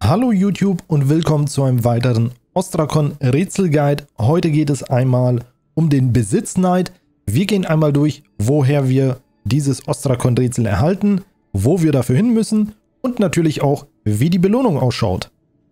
Hallo YouTube und willkommen zu einem weiteren Ostrakon Rätselguide. Heute geht es einmal um den Besitzneid. Wir gehen einmal durch, woher wir dieses Ostrakon Rätsel erhalten, wo wir dafür hin müssen und natürlich auch, wie die Belohnung ausschaut.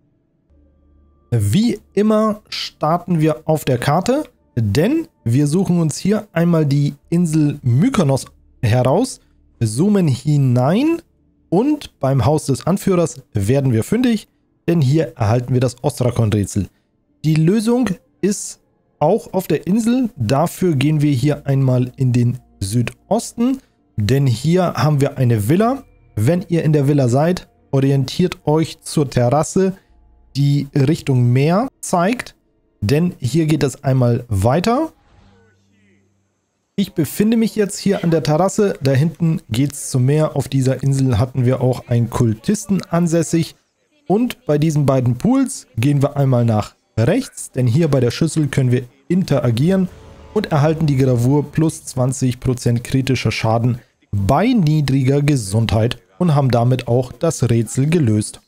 Wie immer starten wir auf der Karte, denn wir suchen uns hier einmal die Insel Mykonos heraus, zoomen hinein. Und beim Haus des Anführers werden wir fündig, denn hier erhalten wir das Ostrakon-Rätsel. Die Lösung ist auch auf der Insel. Dafür gehen wir hier einmal in den Südosten, denn hier haben wir eine Villa. Wenn ihr in der Villa seid, orientiert euch zur Terrasse, die Richtung Meer zeigt, denn hier geht es einmal weiter. Ich befinde mich jetzt hier an der Terrasse, da hinten geht es zum Meer. Auf dieser Insel hatten wir auch einen Kultisten ansässig. Und bei diesen beiden Pools gehen wir einmal nach rechts, denn hier bei der Schüssel können wir interagieren und erhalten die Gravur plus 20% kritischer Schaden bei niedriger Gesundheit und haben damit auch das Rätsel gelöst.